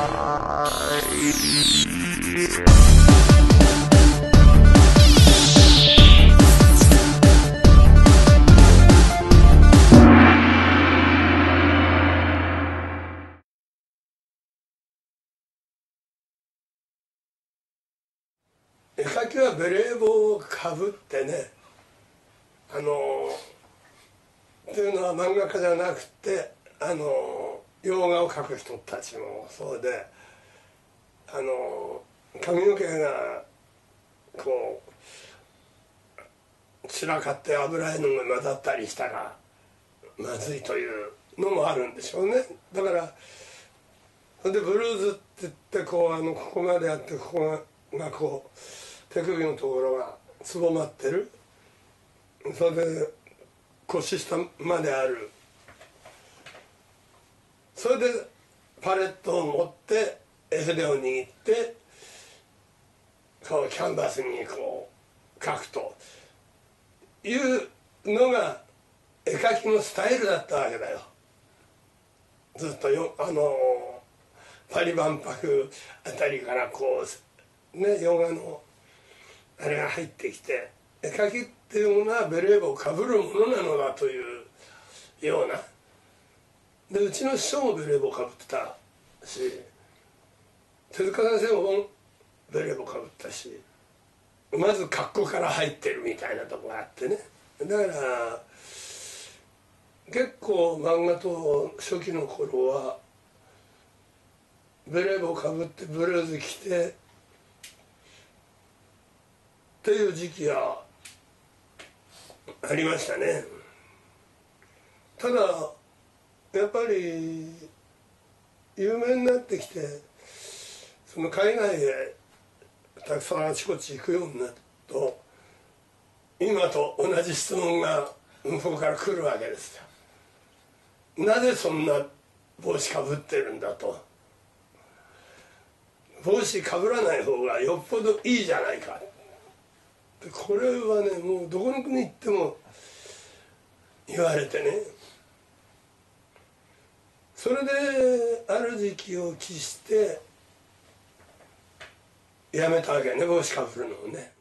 絵描きはベレー帽をかぶってね、っていうのは漫画家じゃなくて洋画を描く人たちもそうで、髪の毛がこう散らかって油絵の具が混ざったりしたらまずいというのもあるんでしょうね。だからそれでブルーズって言ってここまであってここがこう手首のところがつぼまってる、それで腰下まである、それでパレットを持って絵筆を握ってこうキャンバスにこう描くというのが絵描きのスタイルだったわけだよ。ずっとパリ万博あたりからこうね、洋画のあれが入ってきて、絵描きっていうものはベレー帽をかぶるものなのだというようなで、うちの師匠もベレー帽をかぶってたし、手塚先生もベレー帽かぶったし、まず格好から入ってるみたいなとこがあってね。だから結構漫画と初期の頃はベレー帽かぶってブルーズ着てっていう時期がありましたね。ただやっぱり有名になってきて、その海外へたくさんあちこち行くようになると今と同じ質問が向こうから来るわけですよ。なぜそんな帽子かぶってるんだと。帽子かぶらない方がよっぽどいいじゃないか。これはね、もうどこの国行っても言われてね、それである時期を期してやめたわけね、帽子かぶるのをね。